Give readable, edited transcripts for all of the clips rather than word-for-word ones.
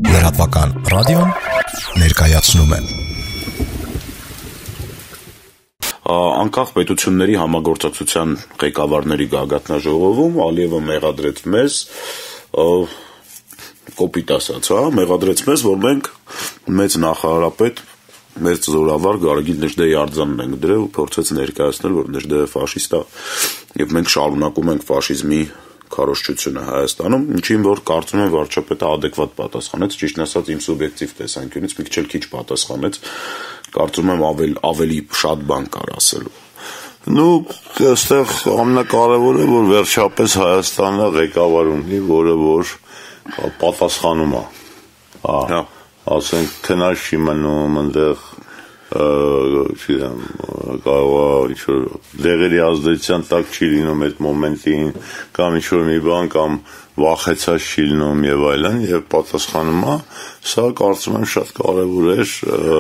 Լրատվական ռադիոն ներկայացնում է Անկախ պետությունների համագործակցության ղեկավարների գագաթնաժողովում Ալիևը մեղադրեց մեզ կոպիտ ասած, մեղադրեց մեզ, որ մենք մեծ նախարարապետ, մեծ զորավար Գարեգին Նեժդեհ-Արձանն ենք դրել ու փորձեց ներկայացնել, որ Նեժդեհը ֆաշիստ է եւ մենք շարունակում ենք ֆաշիզմի քարոզչությունը Հայաստանում, ինչին որ կարծում եմ վարչապետը adekvat պատասխանեց, ճիշտն ասած իմ սուբյեկտիվ տեսանկյունից մի քիչ էլ քիչ պատասխանեց, կարծում եմ ավելի շատ բան կար ասելու։ Ну, այստեղ ամենակարևորը որ վերջապես Հայաստանը ղեկավար ունի, որը որ պատասխանում է։ Հա, ասենք քնած չի մնում այնտեղ չգիտեմ, կարող է ինչ-որ դեղերի ազդեցության տակ չի լինում այդ մոմենտին, կամ ինչ-որ մի բան, կամ վախեցած չի լինում եւ այլն, եւ պատասխանում է, սա կարծում եմ շատ կարևոր էր,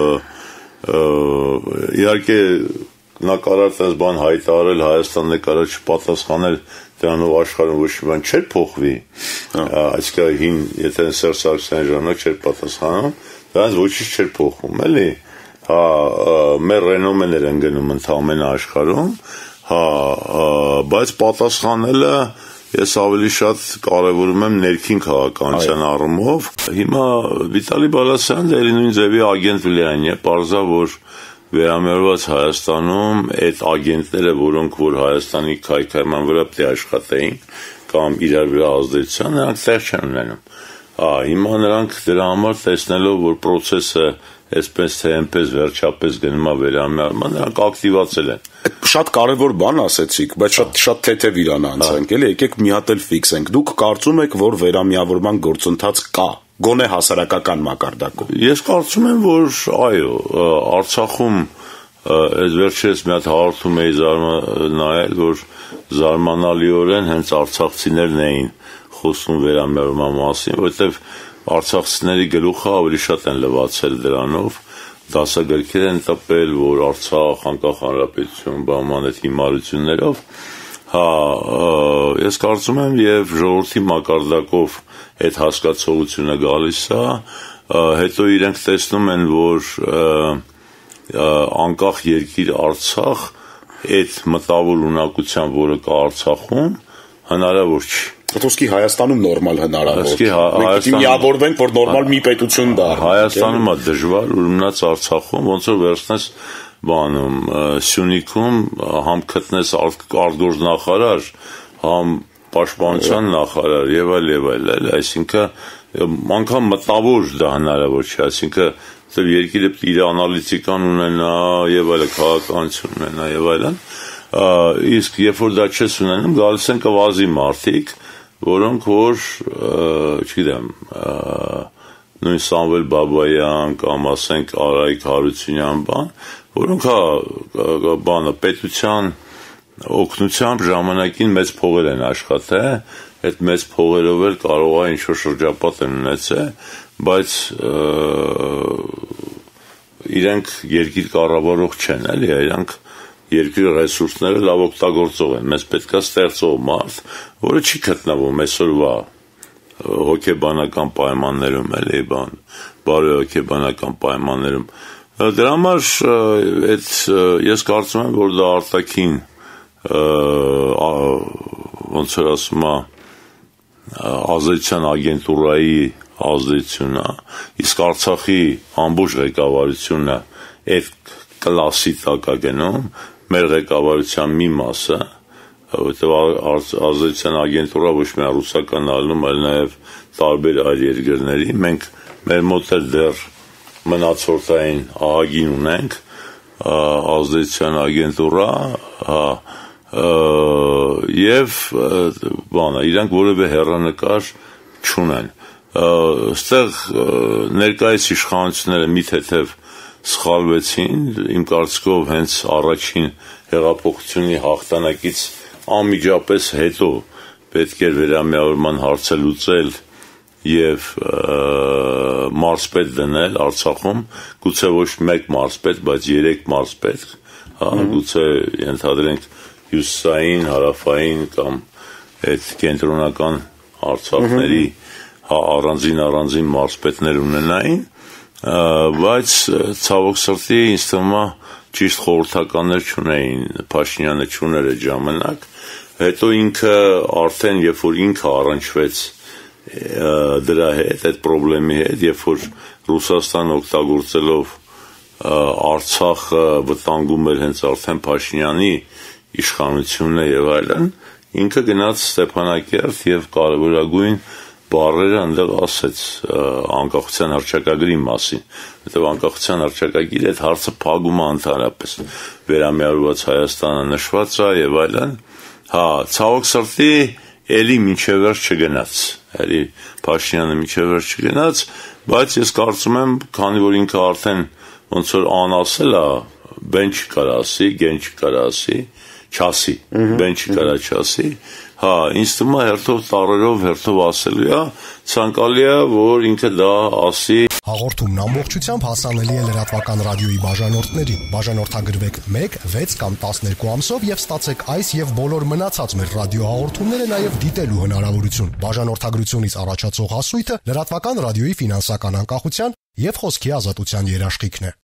իհարկե նկարած այս բան հայտարարել Հայաստանն նկարած չպատասխանել դրանով աշխարհում ոչ մի բան չէր փոխվի, այսինքն հին, եթե Սերժ Սարգսյանի ժամանակ չէր պատասխանում, դրանց ոչինչ չէր փոխվում, էլի։ Հա, մեր ռենոմեներ են գնում ընդամենը աշխարհում, հա, բայց պատասխանելը ես ավելի շատ կարևորում եմ ներքին քաղաքականության առումով։ Հիմա Վիտալի Բալասյանն դերի նույն ձևի ագենտ Վլիանն է, պարզա որ վերամերված Հայաստանում այդ ագենտները, որոնք որ Հայաստանի քայքայման վրա պետք է աշխատեին կամ իրար վրա ազդեցության, նրանք տեղ չեն ունենում։ Հա, հիմա նրանք դրա համար տեսնելով որ process-ը այսպես թե այնպես վերջապես գնում է վերամիավորման, նրանք ակտիվացել են։ Շատ կարևոր բան ասեցիք, բայց շատ թեթև իրան անցանք, էլի, եկեք մի հատ էլ ֆիքսենք։ Դուք կարծում եք, որ վերամիավորման գործընթաց կա, գոնե հասարակական մակարդակում։ Ես կարծում եմ, որ այո, Արցախում այս վերջերս մի հատ հաղորդում էի նայել, որ զարմանալիորեն հենց արցախցիներն էին խոսում վերամիավորման մասին, որովհետև արցախցիների գլուխը ավելի շատ են լվացել դրանով, դասագրքեր են տպել, որ Արցախ, անկախ հանրապետություն, բաման այդ հիմարություններով, հա, ես կարծում եմ եւ ժողովրդի մակարդակով այդ հասկացողությունը գալիս է, հետո իրենք տեսնում են, որ անկախ երկիր Արցախ այդ մտավոր ունակության, որը կա Արցախում, հնարավոր չի։ Ոսկի Հայաստանում նորմալ հնարավոր։ Մենք միավորվենք, որ նորմալ մի պետություն դառնա։ Հայաստանում է դժվար, ու մնաց Արցախում, ոնց որ վերցնես բանում, Սյունիքում համ գտնես արտգործնախարար, համ պաշտպանության նախարար եւ այլ, այսինքն անգամ մտավոր դա հնարավոր չէ, այսինքն երկիրը իր անալիտիկան ունենա եւ այլ քաղաքականություն ունենա եւ այլն, իսկ երբ որ դա չես ունենում, գալիս են կվազի մարդիկ, որոնք որ, չգիտեմ, նույն Սամվել Բաբայան կամ ասենք Արայիկ Հարությունյան բան, որոնք բանը պետության օգնությամբ ժամանակին մեծ փողեր են աշխատել, այդ մեծ փողերով էլ կարող է ինչ-որ շրջապատ են ունեցել, բայց իրենք երկիր կառավարող չեն, էլի, իրենք երկրի ռեսուրսները լավ օգտագործող են, մեզ պետք է ստեղծող մարդ, որը չի գտնվում այսօրվա հոգեբանական պայմաններում, էլի բան, բարի հոգեբանական պայմաններում։ Դրա համար ես կարծում եմ, որ դա արտաքին ոնց որ ասում է ազդեցության ագենտուրայի ազդեցությունն է, իսկ Արցախի ամբողջ ղեկավարությունը այդ կլասի տակ է գնում, մեր ղեկավարության մի մասը, որտեղ ազդեցության ագենտուրա ոչ միայն ռուսական ալնում, այլ նաև տարբեր այլ երկրների, մենք մեր մոտ էլ դեռ մնացորդային ահագին ունենք, ազդեցության ագենտուրա, եւ բանը, իրանք որևէ հեռանկար չունեն։ Այստեղ ներկայիս իշխանությունները մի թեթև սխալվեցին, իմ կարծիքով հենց առաջին հեղափոխությունի հաղթանակից անմիջապես հետո պետք էր վերամիավորման հարցը լուծել եւ մարզպետ դնել Արցախում, գուցե ոչ մեկ մարզպետ, բայց 3 մարզպետ, գուցե ենթադրենք հյուսիսային, հարավային կամ այդ կենտրոնական Արցախների առանձին մարզպետներ ունենային, բայց ցավոք սրտի ինձ թվում է ճիշտ խորհրդականներ չունեին, Փաշինյանը չուներ այդ ժամանակ, հետո ինքը արդեն երբ որ ինքը առնչվեց դրա հետ, այդ խնդրի հետ, երբ որ Ռուսաստանը օգտագործելով Արցախը վտանգում էր հենց արդեն Փաշինյանի իշխանությունը եւ այլն, ինքը գնաց Ստեփանակերտ եւ կարևորագույն բառերը այնտեղ ասեց անկախության հռչակագրի մասին, որտեղ անկախության հռչակագիրը այդ հարցը փակում է ընդհանրապես վերամիավորված Հայաստանը նշված է եւ այլն, ցավոք սրտի էլի մինչև վերջ չգնաց, էլի Փաշինյանը մինչև վերջ չգնաց, բայց ես կարծում եմ, քանի որ ինքը արդեն ոնց որ անասել է, բեն չկար ասի, գեն չկար ասի, չասի, բեն չկարա չասի, ինձ թվում է հերթով տառերով հերթով ասելու է, ցանկալի է, որ ինքը դա ասի։ Հաղորդումն ամբողջությամբ հասանելի է լրատվական ռադիոյի բաժանորդներին։ Բաժանորդագրվեք 1, 6 կամ 12 ամսով եւ ստացեք այս եւ բոլոր մնացած մեր ռադիոհաղորդումները նաեւ դիտելու հնարավորություն։ Բաժանորդագրությունից առաջացող հասույթը լրատվական ռադիոյի ֆինանսական անկախության եւ խոսքի ազատության երաշխիքն է։